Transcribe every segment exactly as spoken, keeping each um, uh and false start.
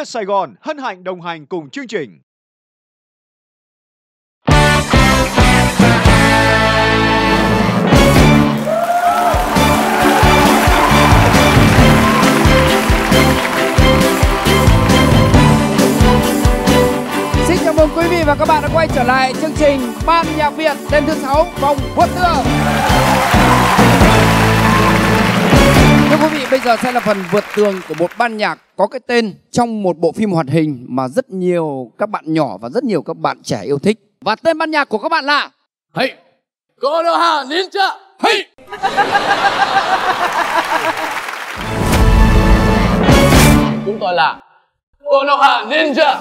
Sài Gòn hân hạnh đồng hành cùng chương trình. Xin chào mừng quý vị và các bạn đã quay trở lại chương trình Ban Nhạc Viện đêm thứ sáu vòng vượt tường. Thưa quý vị, bây giờ sẽ là phần vượt tường của một ban nhạc có cái tên trong một bộ phim hoạt hình mà rất nhiều các bạn nhỏ và rất nhiều các bạn trẻ yêu thích. Và tên ban nhạc của các bạn là Hey, Konoha Ninja. Hey. Chúng tôi là Konoha Ninja.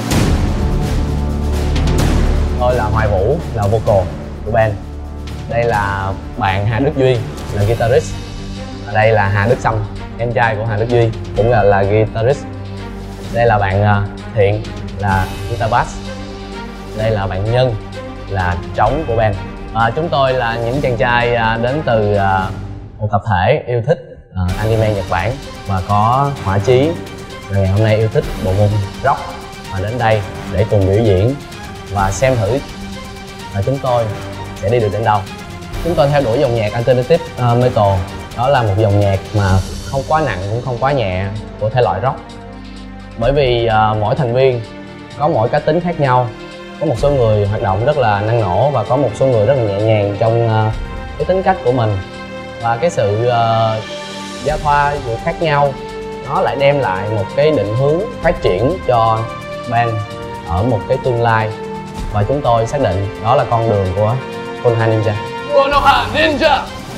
Tôi là Hoài Vũ, là vocal của band. Đây là bạn Hà Đức Duy, là guitarist. Và đây là Hà Đức Sâm, em trai của Hà Đức Duy, cũng là, là guitarist. Đây là bạn uh, Thiện, là guitar bass. Đây là bạn Nhân, là trống của band. À, chúng tôi là những chàng trai uh, đến từ uh, một tập thể yêu thích uh, anime Nhật Bản và có hỏa chí và ngày hôm nay yêu thích bộ môn rock và đến đây để cùng biểu diễn và xem thử là chúng tôi sẽ đi được đến đâu. Chúng tôi theo đuổi dòng nhạc alternative uh, metal. Đó là một dòng nhạc mà không quá nặng cũng không quá nhẹ của thể loại rock. Bởi vì uh, mỗi thành viên có mỗi cá tính khác nhau. Có một số người hoạt động rất là năng nổ và có một số người rất là nhẹ nhàng trong uh, cái tính cách của mình. Và cái sự uh, giao thoa giữa khác nhau nó lại đem lại một cái định hướng phát triển cho band ở một cái tương lai. Và chúng tôi xác định đó là con đường của Konoha Ninja. Konoha Ninja!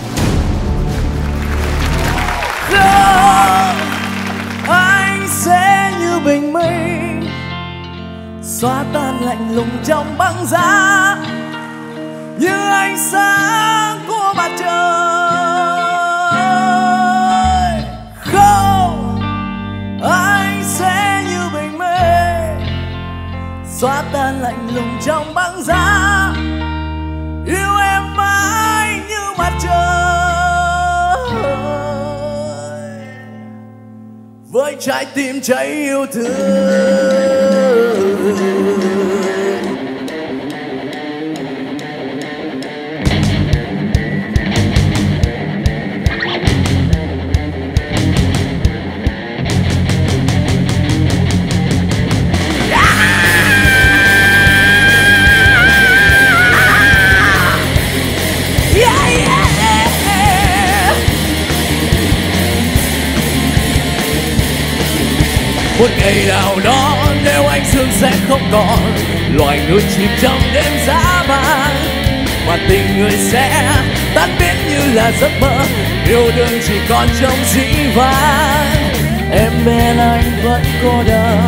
Không, anh sẽ như bình minh xóa tan lạnh lùng trong băng giá, như ánh sáng của mặt trời. Không, anh sẽ như bình minh xóa tan lạnh lùng trong băng giá, yêu em mãi như mặt trời. Với trái tim cháy yêu thương. Một ngày nào đó nếu anh dương sẽ không còn, loài người chìm trong đêm dã man, và tình người sẽ tan biến như là giấc mơ, yêu đương chỉ còn trong dĩ vãng. Em bên anh vẫn cô đơn,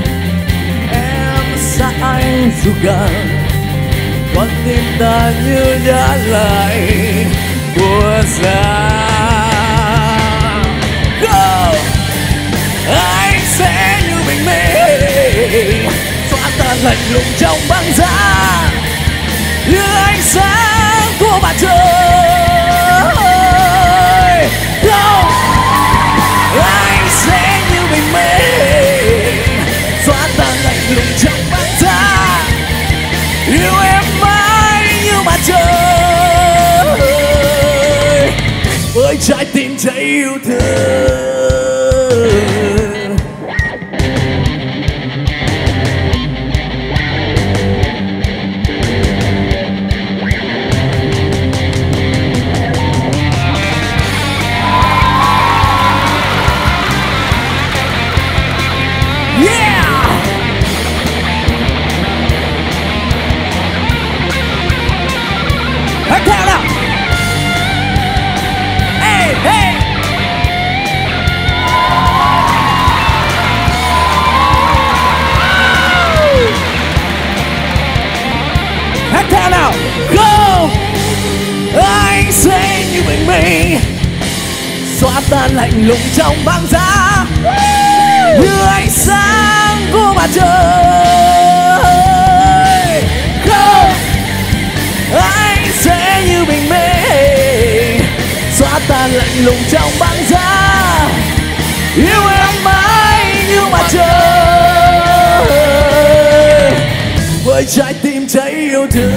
em xa anh dù gần, con tim ta như đã lại của ra. Go! Anh sẽ như bình minh xóa tan lạnh lùng trong băng giá, như ánh sáng của mặt trời. Không, anh sẽ như bình minh xóa tan lạnh lùng trong băng giá, yêu em mãi như mặt trời. Với trái tim cháy yêu thương. Xóa tan lạnh lùng trong băng giá, như ánh sáng của mặt trời. Không, anh sẽ như bình minh xóa tan lạnh lùng trong băng giá, yêu em mãi như mặt trời. trái tim cháy yêu thương.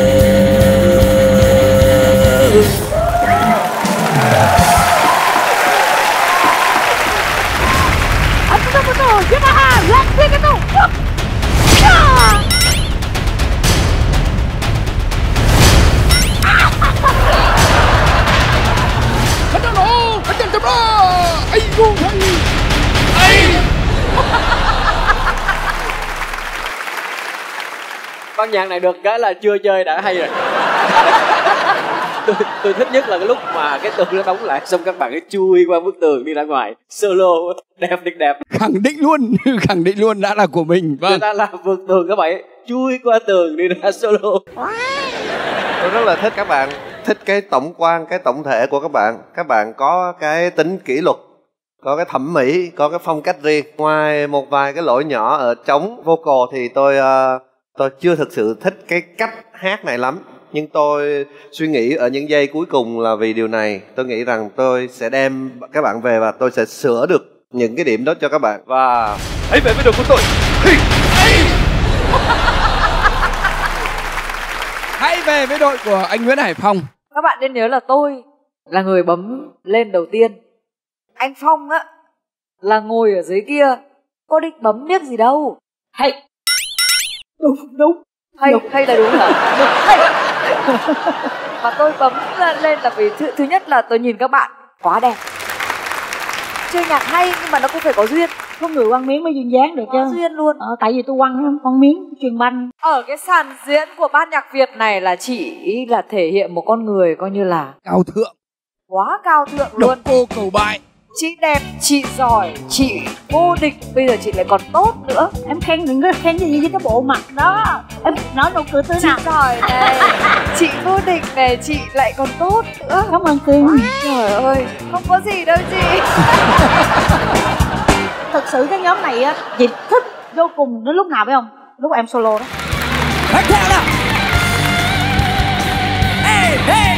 Ban nhạc này được cái là chưa chơi đã hay rồi. tôi, tôi thích nhất là cái lúc mà cái tường nó đóng lại xong các bạn ấy chui qua bức tường đi ra ngoài solo đẹp đẹp đẹp. Khẳng định luôn, khẳng định luôn đã là của mình. Vâng. Người ta làm vượt tường các bạn ấy chui qua tường đi ra solo. Tôi rất là thích các bạn, thích cái tổng quan, cái tổng thể của các bạn. Các bạn có cái tính kỷ luật, có cái thẩm mỹ, có cái phong cách riêng. Ngoài một vài cái lỗi nhỏ ở trống vocal thì tôi uh, tôi chưa thực sự thích cái cách hát này lắm. Nhưng tôi suy nghĩ ở những giây cuối cùng là vì điều này. Tôi nghĩ rằng tôi sẽ đem các bạn về và tôi sẽ sửa được những cái điểm đó cho các bạn. Và hãy về với đội của tôi. Hãy về với đội của anh Nguyễn Hải Phong. Các bạn nên nhớ là tôi là người bấm lên đầu tiên. Anh Phong á là ngồi ở dưới kia. Có định bấm miếc gì đâu. Hay. Đúng, đúng. Hay, đúng. Hay là đúng hả? Đúng, hay. Mà tôi bấm lên là vì thứ, thứ nhất là tôi nhìn các bạn quá đẹp. Chơi nhạc hay nhưng mà nó cũng phải có duyên. Có người quăng miếng mới duyên dáng được chứ. Có duyên luôn. Ờ, tại vì tôi quăng quăng miếng truyền banh. Ở cái sàn diễn của ban nhạc Việt này là chỉ là thể hiện một con người coi như là cao thượng, quá cao thượng luôn. Độc cô cầu bại. Chị đẹp, chị giỏi, chị vô địch, bây giờ chị lại còn tốt nữa. Em khen đừng có khen gì với cái bộ mặt đó. Em nói nụ cười tươi nào. Chị giỏi này, chị vô địch này, chị lại còn tốt nữa. Cảm ơn Tiên. Trời ơi, không có gì đâu chị. Thực sự cái nhóm này á, chị thích vô cùng đến lúc nào phải không? Lúc em solo đó. Hát theo nào. Hey, hey.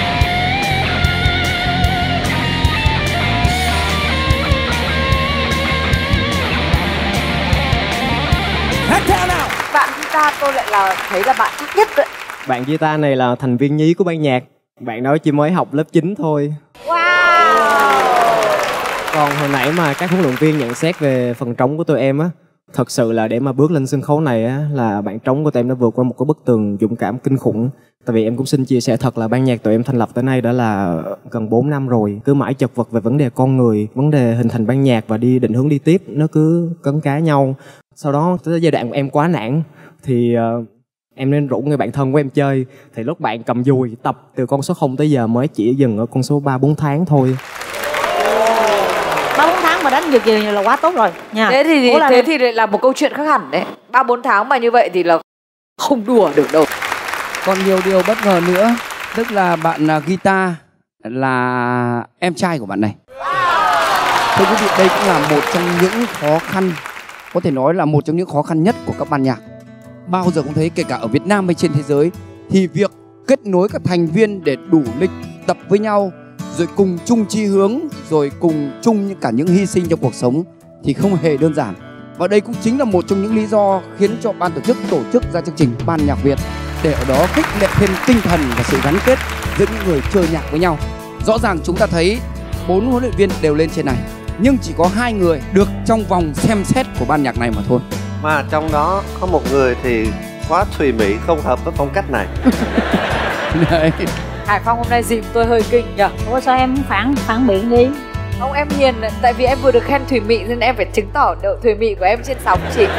Hát theo nào. Bạn guitar tôi lại là thấy là bạn chắc nhất đấy. Bạn guitar này là thành viên nhí của ban nhạc. Bạn nói chỉ mới học lớp chín thôi. Wow. Còn hồi nãy mà các huấn luyện viên nhận xét về phần trống của tụi em á, thật sự là để mà bước lên sân khấu này á, là bạn trống của tụi em đã vượt qua một cái bức tường dũng cảm kinh khủng. Tại vì em cũng xin chia sẻ thật là ban nhạc tụi em thành lập tới nay đã là gần bốn năm rồi. Cứ mãi chật vật về vấn đề con người, vấn đề hình thành ban nhạc và đi định hướng đi tiếp, nó cứ cấn cá nhau. Sau đó tới giai đoạn em quá nản thì uh, em nên rủ người bạn thân của em chơi. Thì lúc bạn cầm dùi tập từ con số không tới giờ mới chỉ dừng ở con số ba bốn tháng thôi. ba bốn tháng mà đánh được gì là quá tốt rồi nha. Thế thì thế lên. Thì lại là một câu chuyện khác hẳn đấy. Ba bốn tháng mà như vậy thì là không đùa được đâu. Còn nhiều điều bất ngờ nữa, tức là bạn uh, guitar là em trai của bạn này. Thưa quý vị, đây cũng là một trong những khó khăn, có thể nói là một trong những khó khăn nhất của các ban nhạc. Bao giờ cũng thấy, kể cả ở Việt Nam hay trên thế giới, thì việc kết nối các thành viên để đủ lịch tập với nhau, rồi cùng chung chí hướng, rồi cùng chung những cả những hy sinh trong cuộc sống thì không hề đơn giản. Và đây cũng chính là một trong những lý do khiến cho ban tổ chức tổ chức ra chương trình Ban nhạc Việt, để ở đó khích lệ thêm tinh thần và sự gắn kết giữa những người chơi nhạc với nhau. Rõ ràng chúng ta thấy bốn huấn luyện viên đều lên trên này, nhưng chỉ có hai người được trong vòng xem xét của ban nhạc này mà thôi. Mà trong đó có một người thì quá thùy mị, không hợp với phong cách này. Đấy. Hải Phong hôm nay dìm tôi hơi kinh nhở. Ủa sao em phản phản biện đi. Ông em hiền, tại vì em vừa được khen thùy mị nên em phải chứng tỏ độ thùy mị của em trên sóng chị.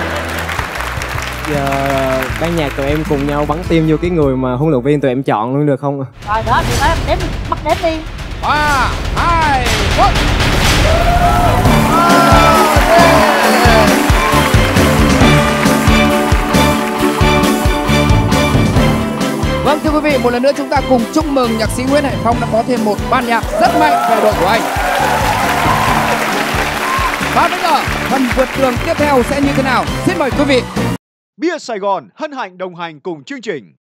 Giờ ban nhạc tụi em cùng nhau bắn tim vô cái người mà huấn luyện viên tụi em chọn luôn được không? Rồi đó, thì nói đếm, bắt đếm đi. Ba, hai, một. Vâng, thưa quý vị, một lần nữa chúng ta cùng chúc mừng nhạc sĩ Nguyễn Hải Phong đã có thêm một ban nhạc rất mạnh về đội của anh. Và bây giờ, phần vượt tường tiếp theo sẽ như thế nào? Xin mời quý vị. Bia Sài Gòn hân hạnh đồng hành cùng chương trình.